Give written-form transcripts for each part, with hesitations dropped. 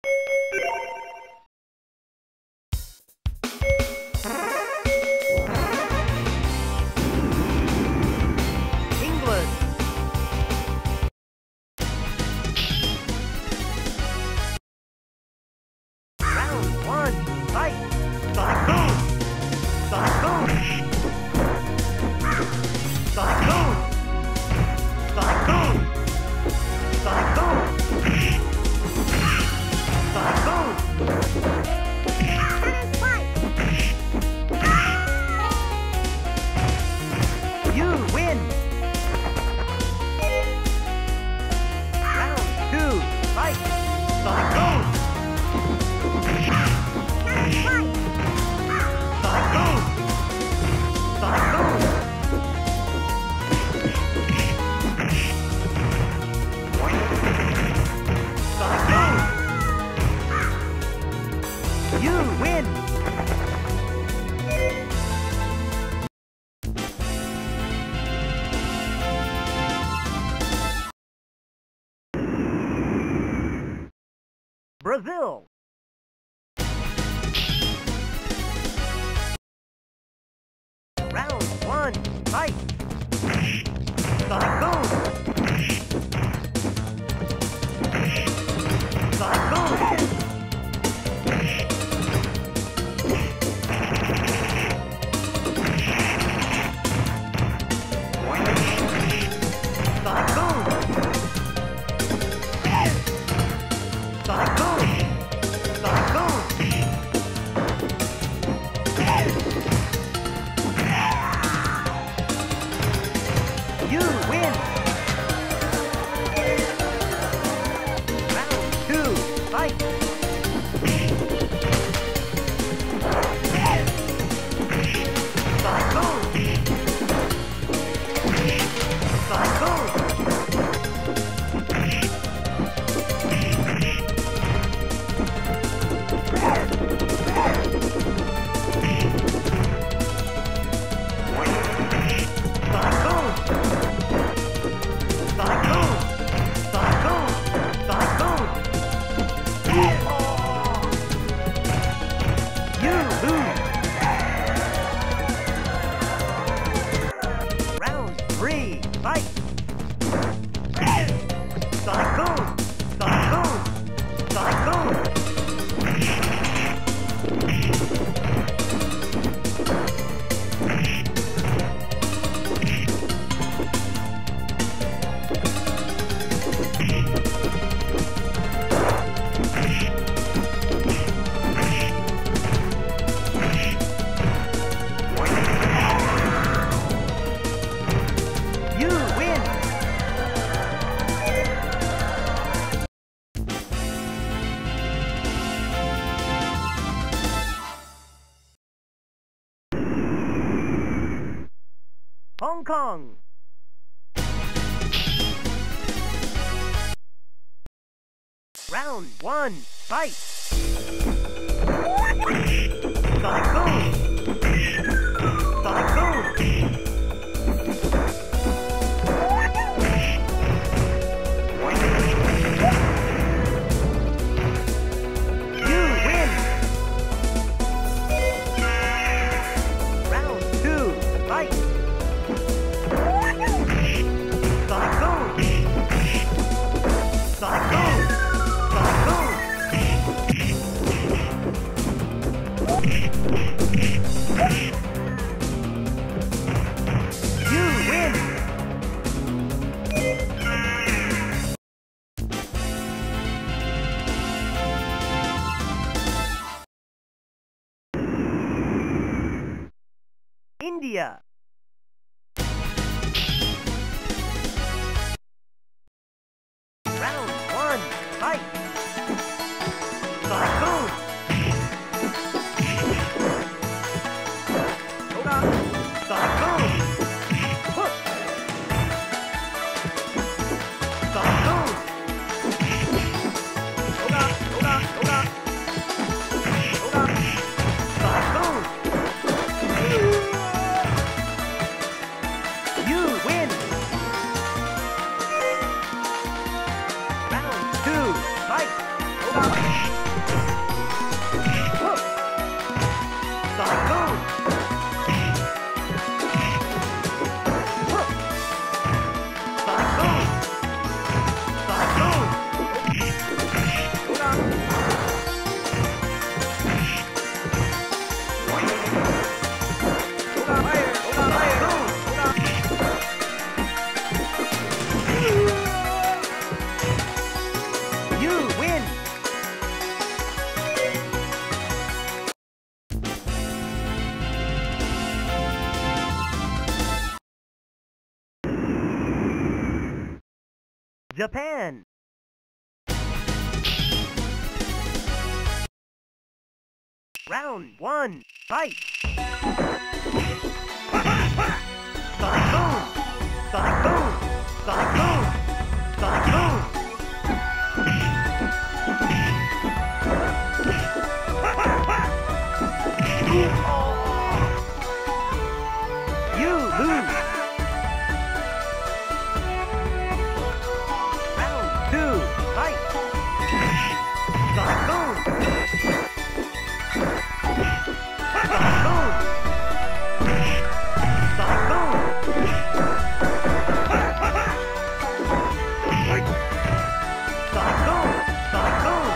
Brazil. Round 1, fight. Sonic Boom. Sonic Boom. Sonic Boom. Sonic Boom. Sonic Boom. You win. Round 2, fight. Sonic Boom. Sonic Boom. Fight! Sonic Boom! Sonic Boom! Sonic Boom! Hong Kong. Round 1, fight. Sonic Boom. Sonic Boom. You win. Round 2, fight. Sonic Boom! Sonic Boom! Sonic Boom! You win! India. Round 1, fight! Sonic Boom! Sonic Boom! Hook! Sonic Boom! Sonic Boom! Japan. Round 1, fight! Sonic Boom! Sonic Boom! Sonic Boom! Sonic Boom! You lose! Round 2, fight! Sonic Boom! Sonic Boom! Sonic Boom! Sonic Boom! Sonic Boom!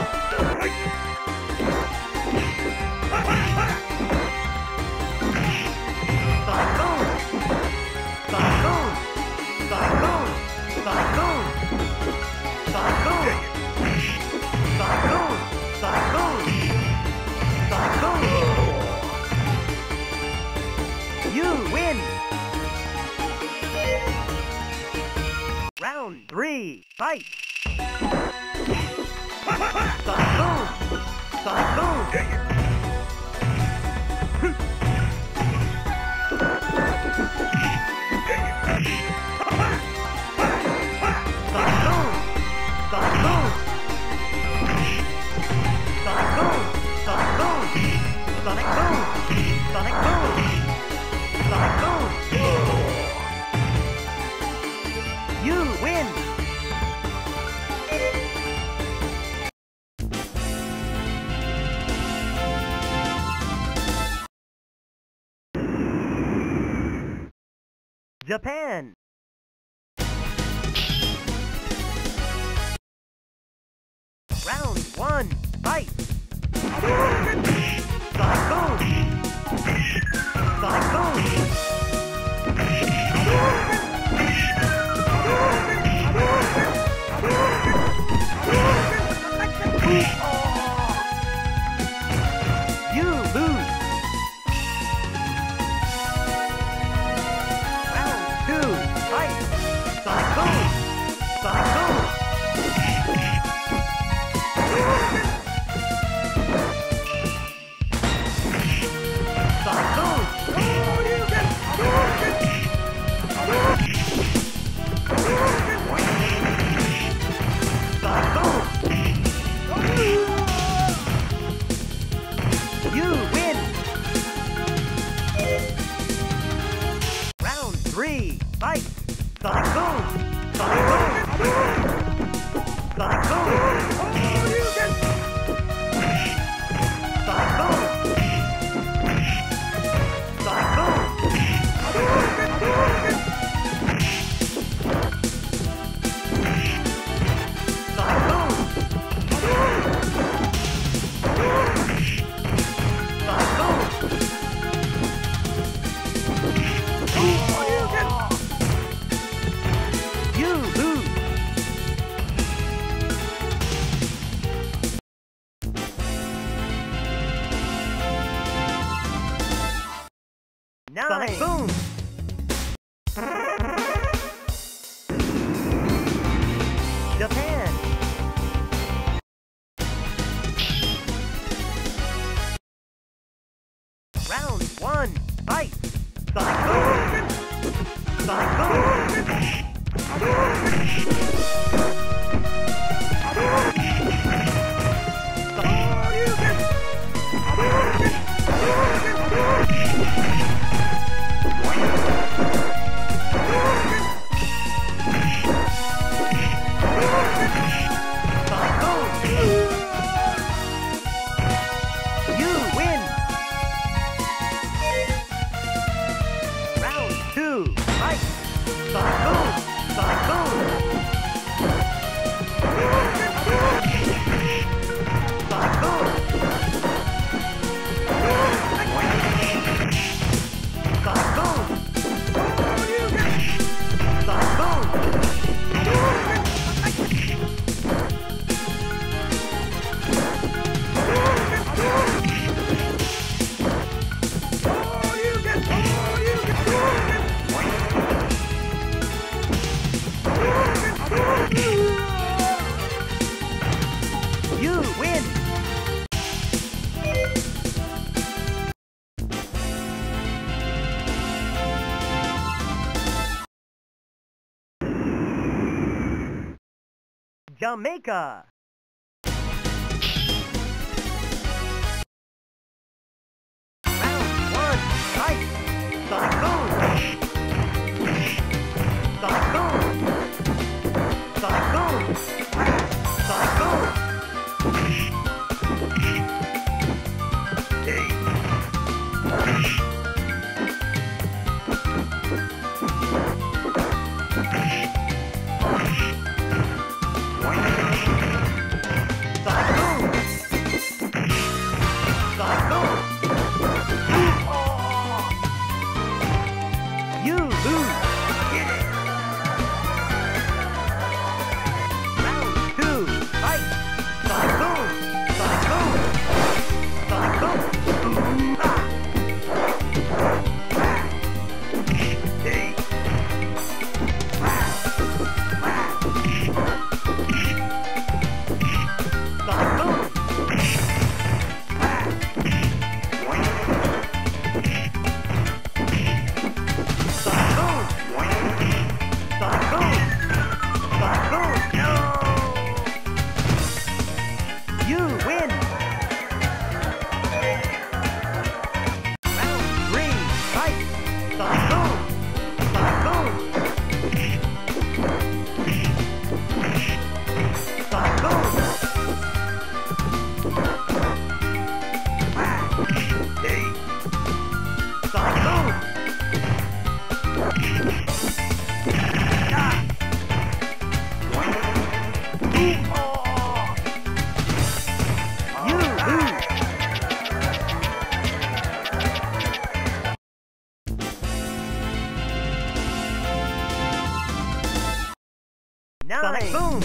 Sonic Boom! Sonic Boom! Sonic Boom! Sonic Boom! Sonic Boom! Sonic Boom! Sonic Boom! Sonic Boom! You win! Round 3, fight! Sonic Boom! Sonic Boom! Sonic Boom! Sonic Boom! Sonic Boom! Sonic Boom! Sonic Boom! Sonic Boom! Sonic Boom! You win! Japan. Round 1, fight! Sonic Boom! Sonic Boom! You lose! Round 2, You win! Jamaica! Round 1, fight! Sonic Boom! Sonic Boom! Sonic Boom! Sonic Boom! Hey! Sonic Boom!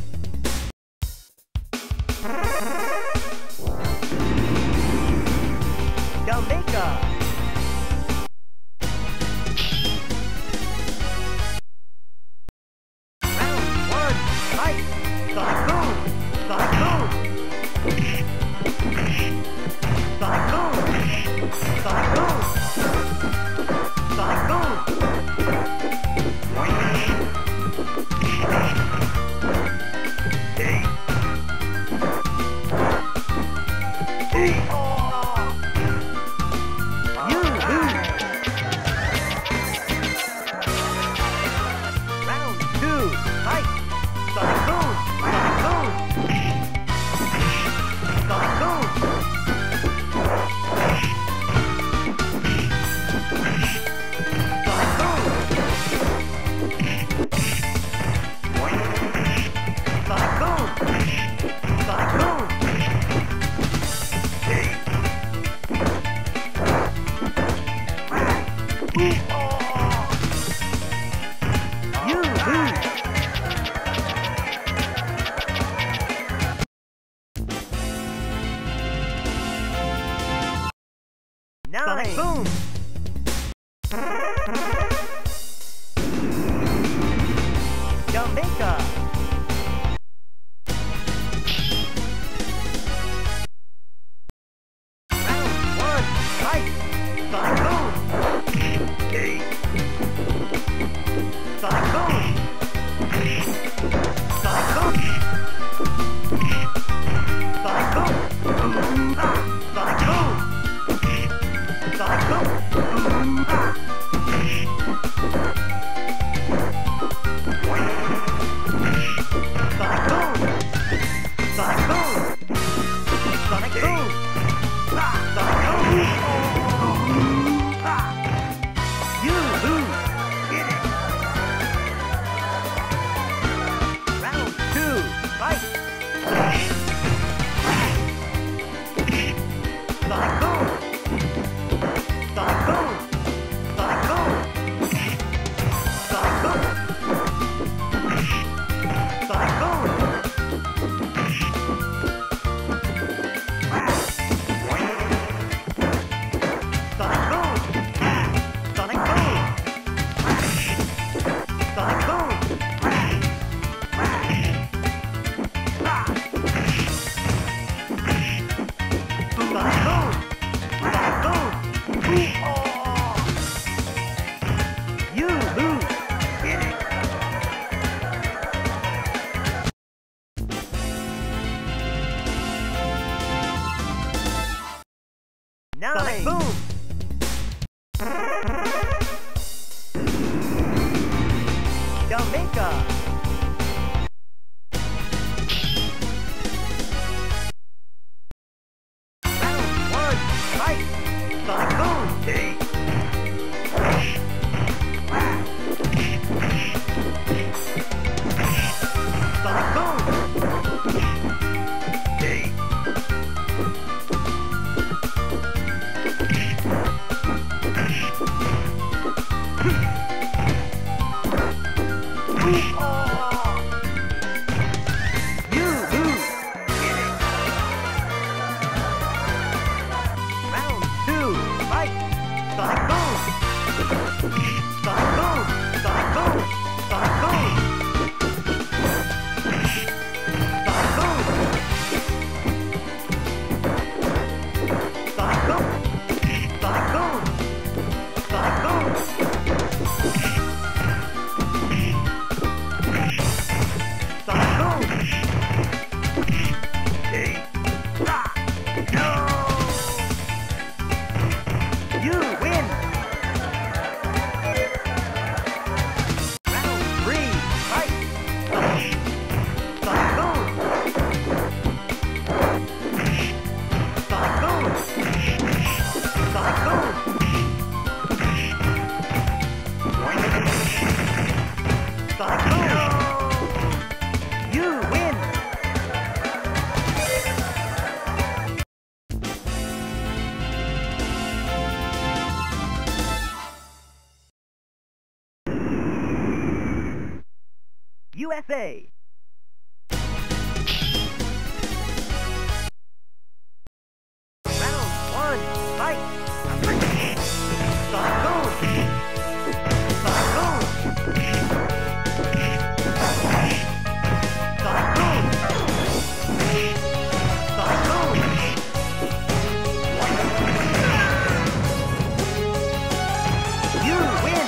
Jamaica! Round 1, fight! Sonic Boom! Sonic Boom! Sonic Boom! Sonic Boom! Sonic Boom! Sonic Boom! Jamaica! Round 1, fight! Sonic Boom! Hey! Sonic Boom! Sonic Boom! Sonic Boom! Sonic Boom! Sonic Boom! Ah! Sonic Boom! Jamaica! Round 1, fight! Sonic Boom! Sonic Boom! USA! Round 1, fight! Sonic Boom! Sonic Boom! Sonic Boom! Sonic Boom! You win!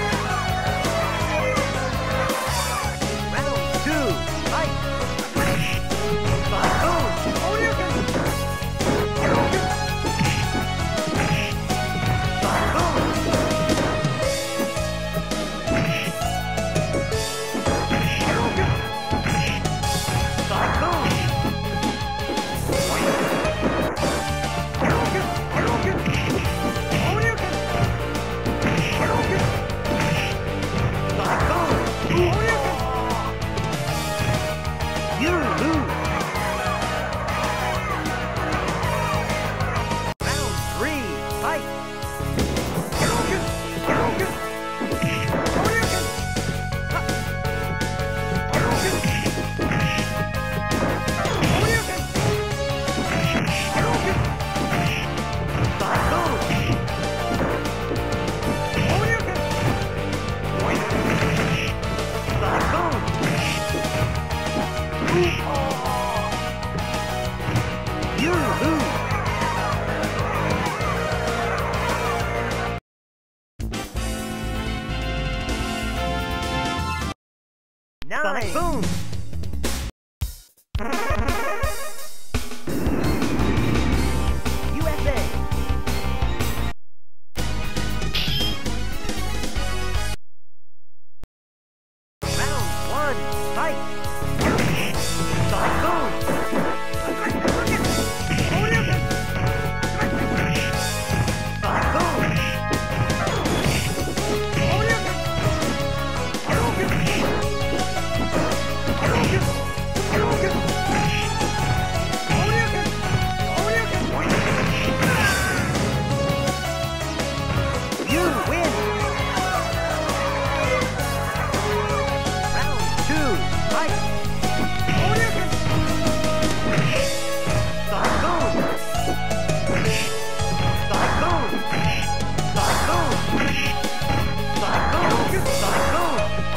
Round 2, fight! Sonic Boom! Sonic Boom! Sonic Boom! You lose! Round 3, fight! You lose! Sonic Boom! USA! Round 1, fight! Sonic Boom! Sonic Boom! You win! Round 2, fight! Sonic Boom! Sonic Boom! Sonic Boom! Sonic Boom! Sonic Boom!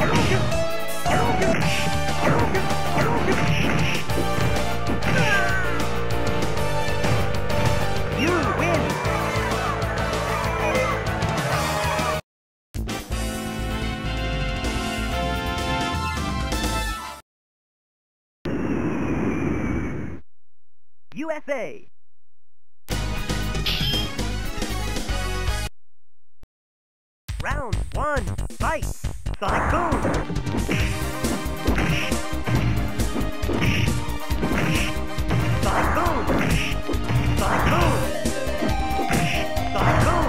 You win! USA! Round one, fight! Sonic Boom! Sonic Boom! Sonic Boom! Sonic Boom!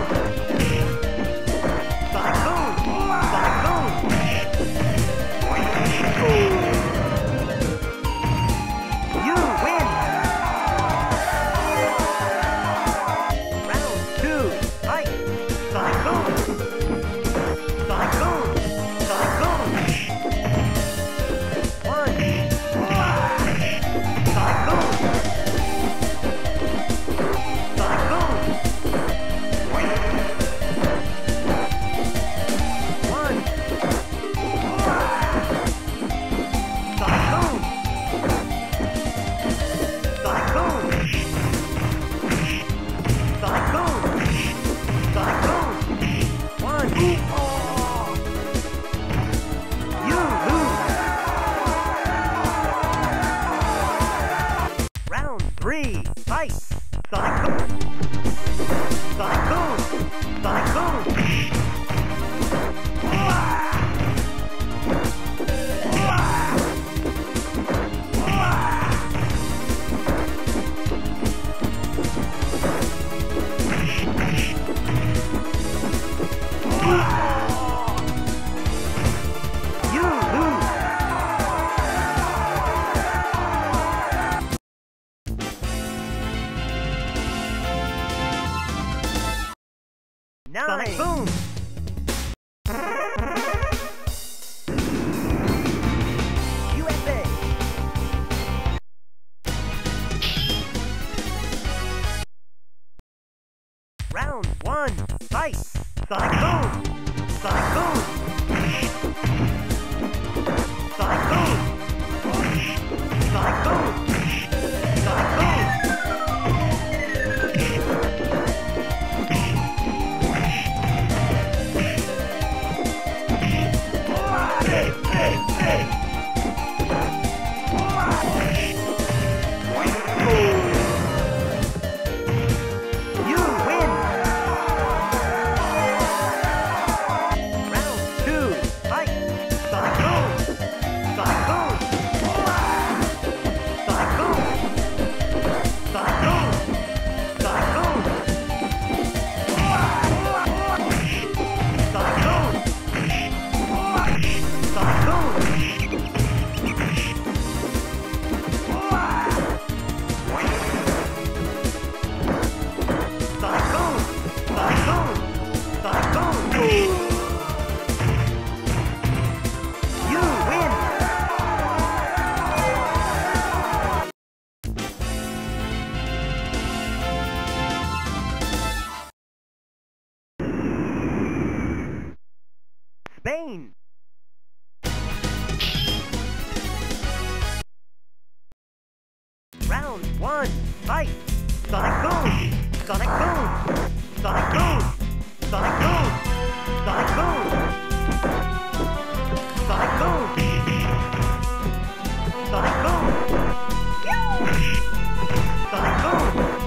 Sonic Boom! Sonic Boom! You win! Round two, fight! Sonic Boom! Sonic Boom! Sonic Boom! One! Sonic Boom! Sonic Boom! One! Sonic Boom! Sonic Boom! Sonic Boom! Sonic Boom! One! You lose! Round three, fight! Sonic Boom! Sonic Boom! Sonic Boom! You lose! Nine! Sonic Boom! USA! Round one, fight! Sonic Boom! Sonic Boom! Sonic Boom! Sonic Boom! Sonic Boom! You win! Round two, fight! Sonic Boom! Sonic Boom! Sonic Boom! Sonic Boom! Sonic Boom! Sonic Boom! Sonic Boom! Sonic Boom! Sonic Boom! Sonic Boom! You win! Spain! Round one, fight! Sonic Boom! Sonic Boom! Sonic Boom! Sonic Boom! Sonic Boom! Sonic Boom! Sonic Boom! Sonic Boom!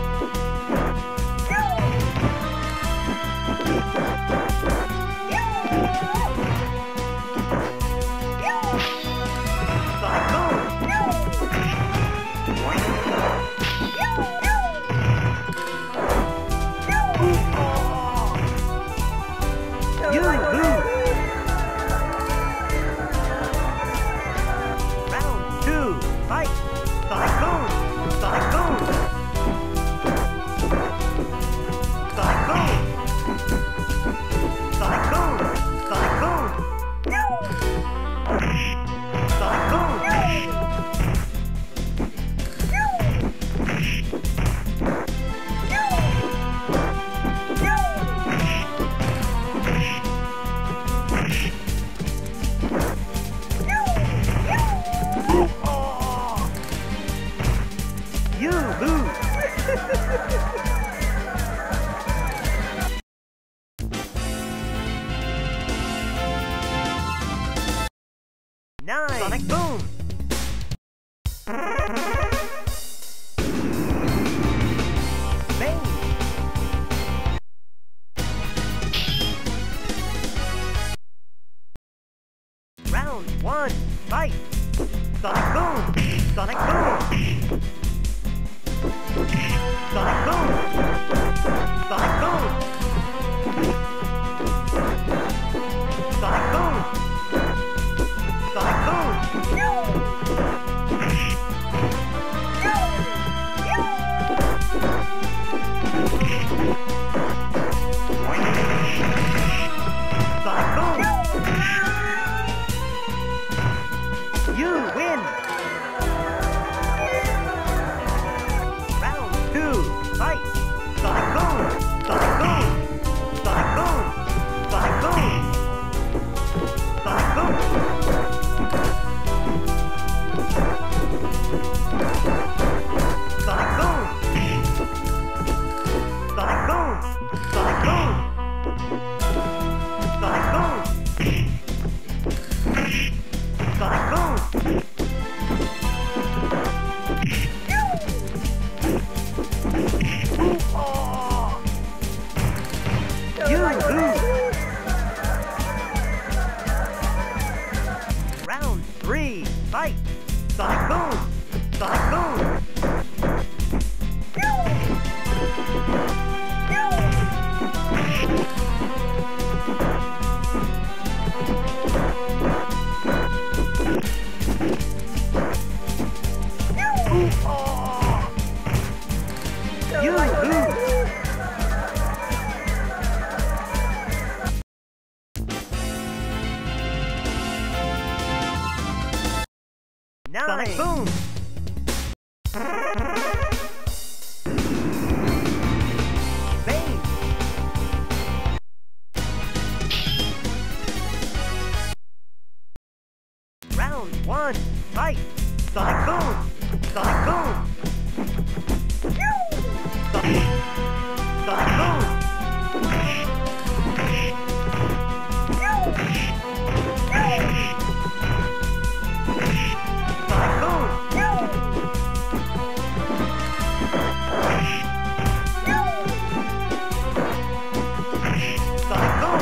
Sonic Boom! You lose! Round two, fight! Sonic Boom! Sonic Boom! Sonic Boom! Sonic Boom! Sonic Boom! Sonic Boom! Sonic Boom! Sonic Boom! Sonic Boom! Sonic Boom! Sonic Boom! Sonic Boom! Sonic Boom! You win! Round 2, fight! Sonic Boom! Sonic Boom! Sonic Boom! Sonic Boom! Sonic Boom! Sonic Boom! Sonic Boom! Sonic Boom! Sonic Boom! Sonic Boom! You lose! Round 3, fight! Sonic Boom! Sonic Boom! You lose! Sonic Boom! Bane! Round 1, fight! Sonic Boom! Sonic Boom! Sonic Boom! Sonic Boom! Sonic Boom!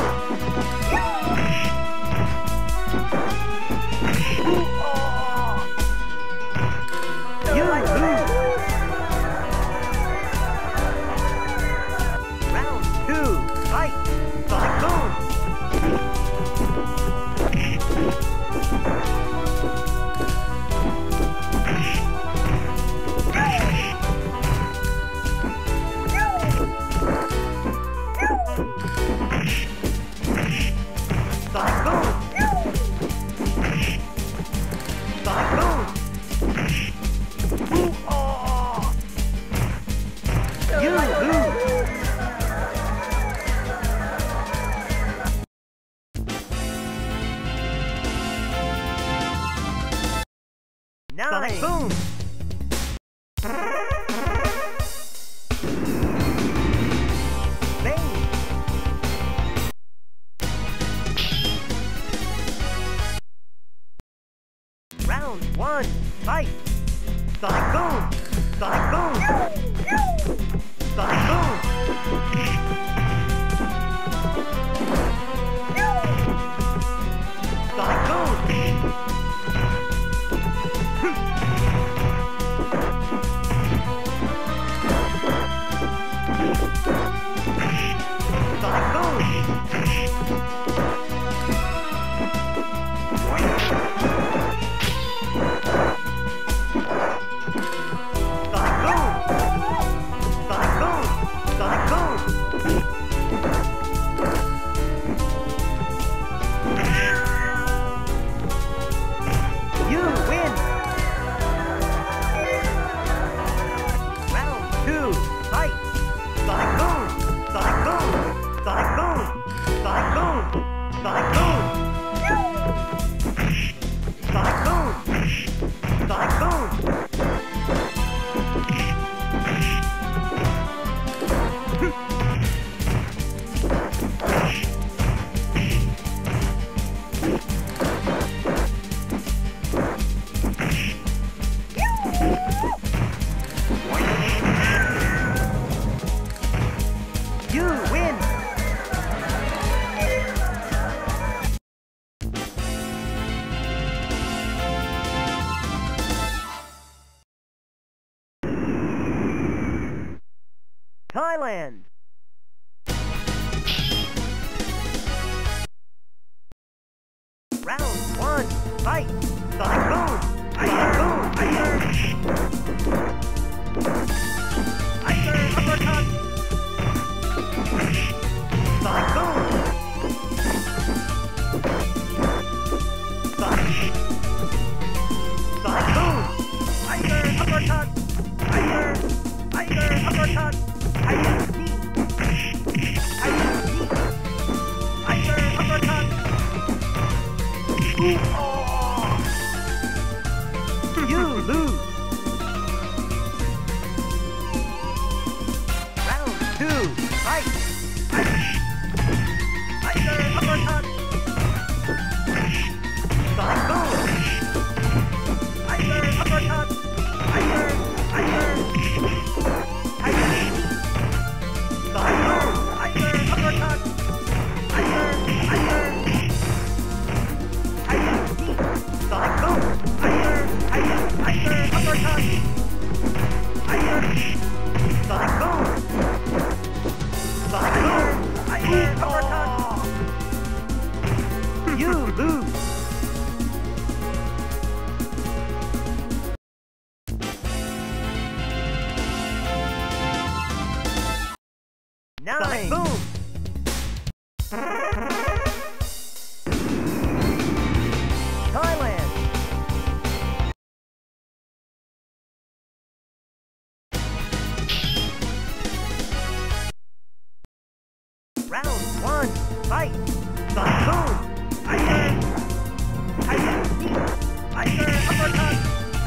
You lose! Round 2, fight! Sonic Boom! Sonic Boom! Sonic Boom! You lose! Sonic Boom! Bane! Round 1, fight! Sonic Boom! Sonic Boom! Sonic Boom! Sonic Boom! Sonic Boom! Sonic Boom! Sonic Boom! Sonic Boom! Thailand. Round 1, fight! Sonic Boom! Sonic Boom! Icer Uppercut! Sonic Boom! Sonic Boom! Icer Uppercut! Icer Uppercut! Icer Knee! Icer Uppercut! Oh. You lose. Round 2, fight. Icer Uppercut. Sonic Boom. Icer Uppercut. Icer. Sonic Boom. Icer Uppercut. Icer. Sonic Boom! Icer Uppercut! Icer! Sonic Boom! Sonic Boom! Icer Uppercut! You lose! Sonic Boom! Thailand. Round 1, fight! Sonic Boom! Icer Knee! Icer Uppercut!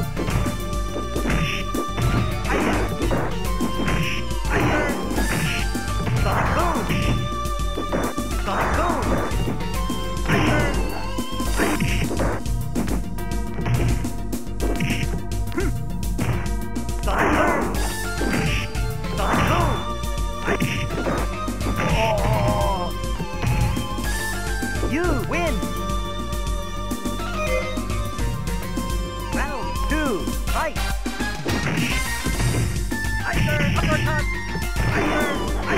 Icer Knee! Icer! Sonic Boom! Sonic Boom! Icer! Sonic Boom! Sonic Boom! Oh. You win! Round 2, fight! Icer Uppercut! Icer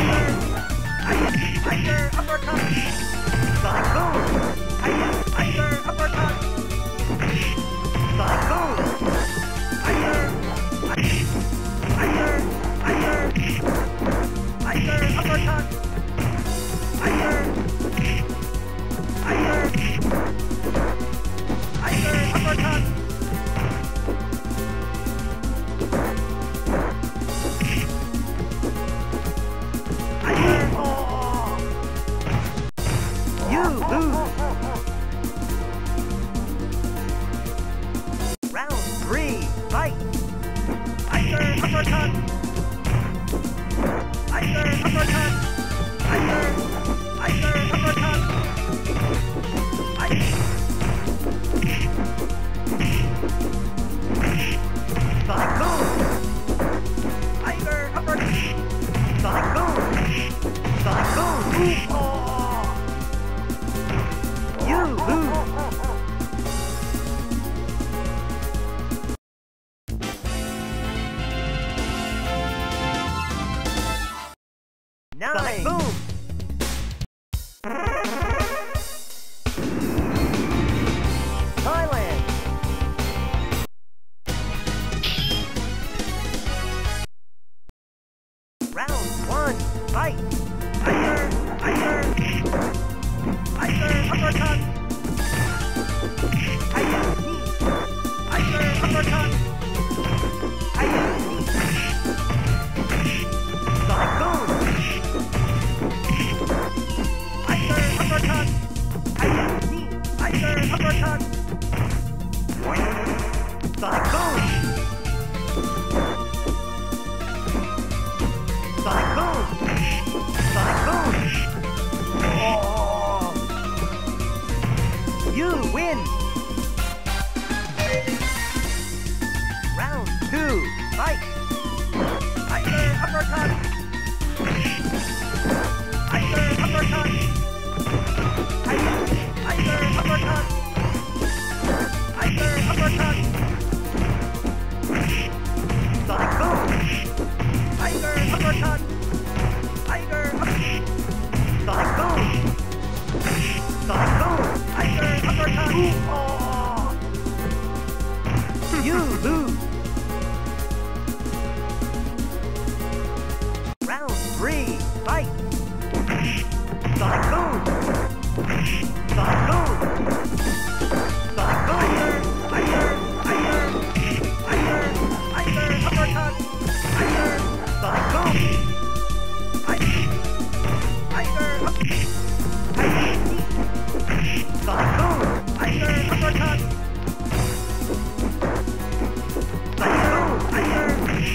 Uppercut! Sonic Boom! Icer Uppercut! Sonic Boom! Icer Uppercut! Icer Uppercut! You lose! Round 3, fight! Icer Uppercut! Icer Uppercut! Icer Uppercut! Sonic Boom! Icer Uppercut! Sonic Boom! Sonic Boom! Oh. You lose! Sonic Boom! Thailand! Round 1, fight! Icer Uppercut! Icer Knee! Icer Uppercut! Icer Knee! Sonic Boom! Icer Uppercut! Icer Knee! Icer Uppercut! Sonic Boom! Sonic Boom! Sonic Boom! Oh. You win! Round 2, fight! Icer Uppercut! Icer Uppercut! Icer Uppercut! Icer Uppercut! Sonic Boom! Icer Uppercut! You lose. Round 3, fight. Sonic Boom. Sonic Boom. Sonic Boom. Iron. Uppercut. Iron. Sonic Boom. Iron. Sonic Boom. Iron. Uppercut. Sonic Boom. Iron.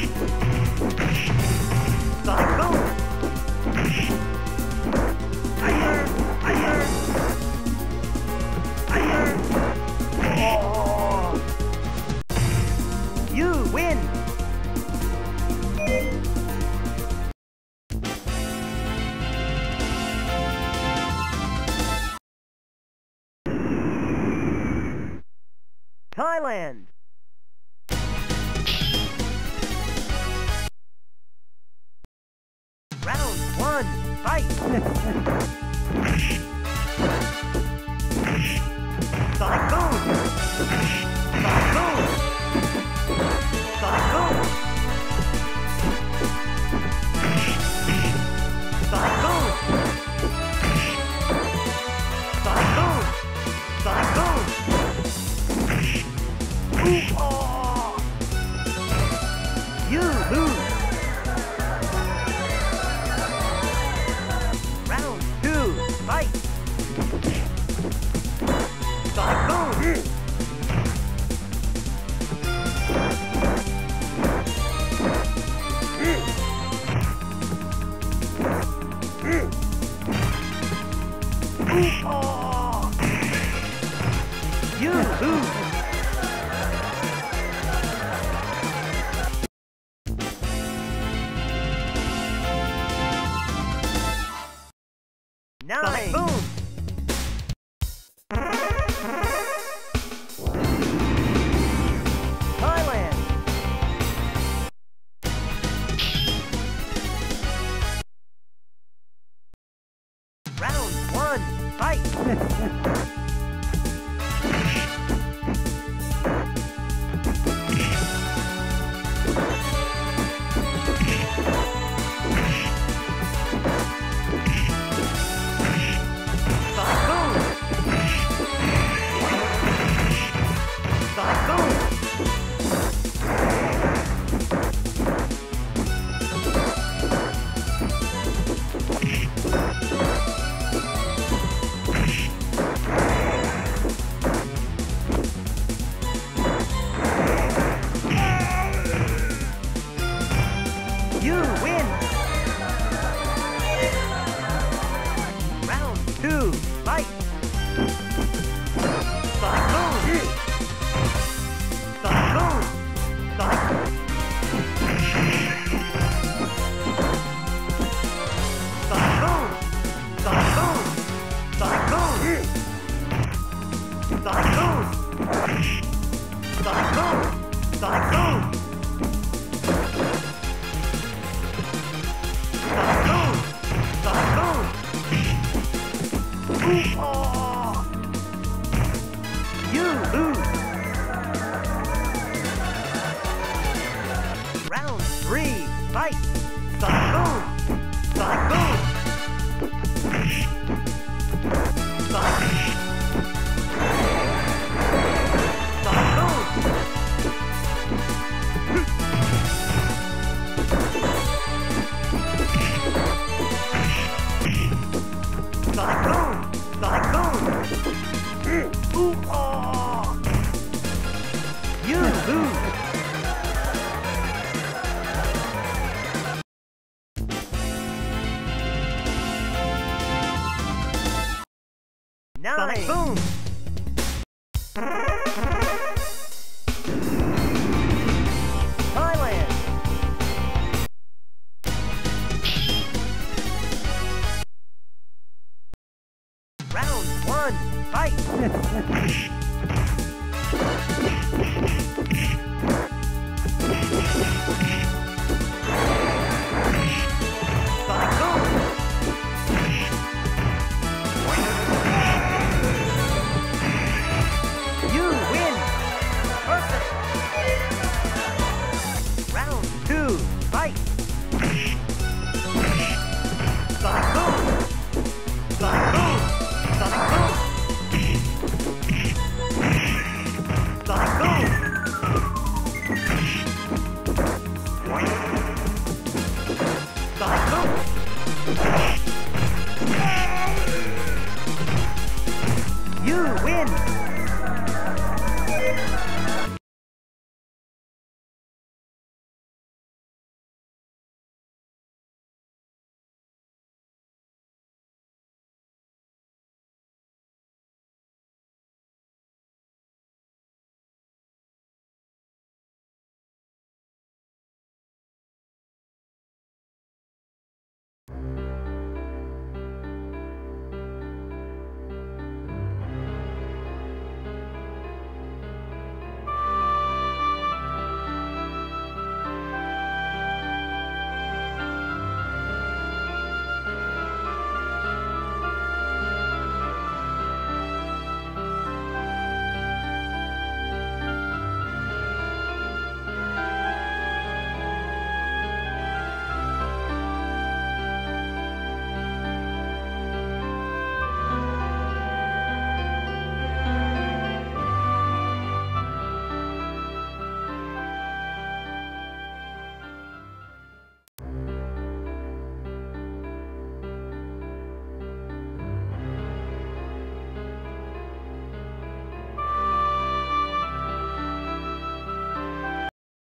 Sonic Boom. Iron. Oh. You win. Thailand. Round 1, fight. Sonic Boom. Sonic Boom. Sonic Boom. Sonic Boom. Sonic Boom. Sonic Boom. Ooh, oh. You lose. Round 2, fight. Sonic Boom. Ooh, oh. You lose. Sonic Boom. Thailand. Round 1, fight. You win! Round 2, fight! Sonic Boom! Sonic Boom! Sonic Boom! Sonic Boom! Sonic Boom! Sonic Boom! Sonic Boom! Sonic Boom! Sonic Boom! Ooh, oh. You lose. Round 3, fight.